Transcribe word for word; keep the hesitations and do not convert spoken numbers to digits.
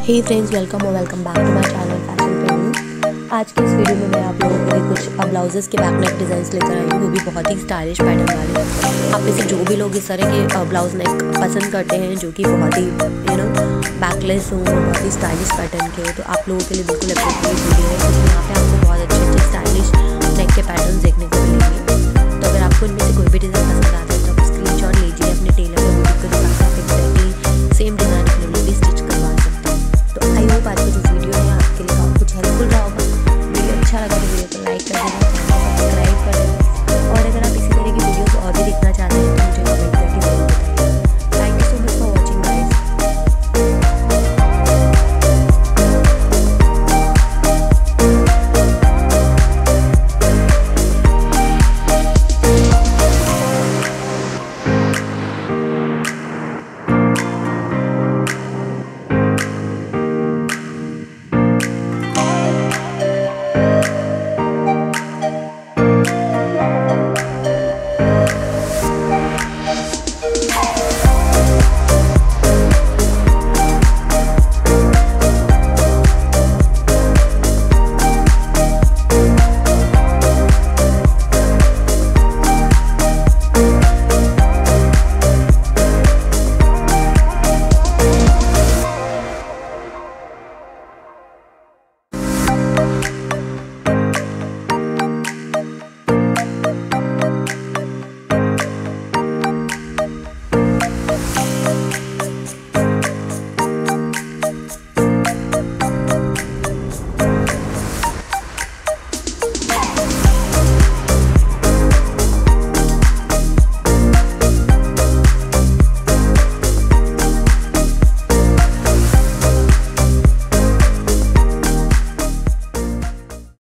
हे friends, welcome और welcome back to my channel fashion trending. आज के इस वीडियो में मैं आप लोगों के लिए कुछ ब्लाउजेस के बैक नेक डिज़ाइंस लेकर आई हूँ, वो भी बहुत ही स्टाइलिश पैटर्न वाले। आप में से जो भी लोग इस तरह के ब्लाउज नेक पसंद करते हैं जो कि बहुत ही यू नो बैकलेस हो, बहुत ही स्टाइलिश पैटर्न के हो, तो आप लोगों के लिए बिल्कुल अप्रोप्रिएट वीडियो है, क्योंकि यहाँ पे आपको बहुत अच्छे अच्छे स्टाइलिश नेक के पैटर्न देखने को मिलेंगे। तो अगर आपको इनमें से कोई भी डिज़ाइन पसंद आता है